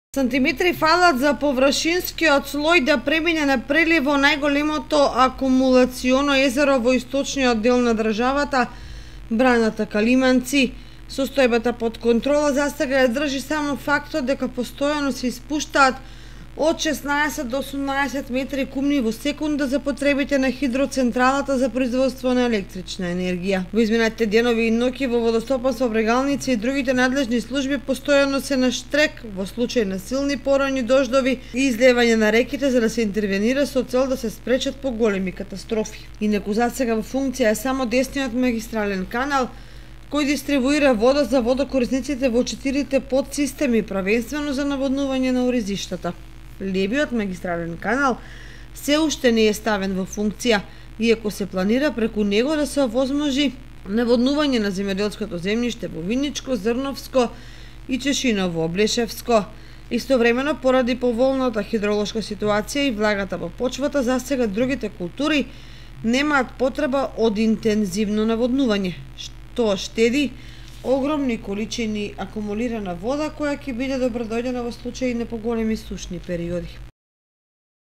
Сантиметри фалат за површинскиот слој да премине на прелив во најголемото акумулационо езеро во источниот дел на државата, браната Калиманци. Состојбата под контрола застага ја држи само фактот дека постојано се испуштаат од 16 до 18 метри кубни во секунда за потребите на хидроцентралата за производство на електрична енергија. Во изминатите денови и ноќи во водостопанство, Брегалница и другите надлежни служби постојано се на штрек во случај на силни поројни дождови и излевање на реките за да се интервенира со цел да се спречат поголеми катастрофи. Инаку засега во функција е само десниот магистрален канал кој дистрибуира вода за водокорисниците во 4 подсистеми, правенствено за наводнување на оризиштата. Левиот магистрален канал се уште не е ставен во функција, иако се планира преку него да се овозможи наводнување на земјоделското земјиште во Виничко, Зрновско и Чешиново, Облешевско. Истовремено, поради поволната хидролошка ситуација и влагата во почвата, засега другите култури немаат потреба од интензивно наводнување, што штеди огромни количини акумулирана вода која ќе биде добродојдена во случај на поголеми сушни периоди.